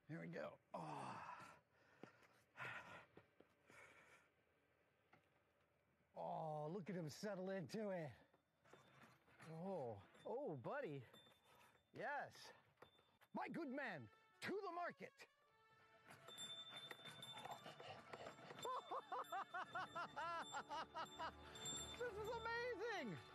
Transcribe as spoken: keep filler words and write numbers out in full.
Here we go. Oh. Oh, look at him settle into it. Oh, oh, buddy. Yes. My good man, to the market. This is amazing.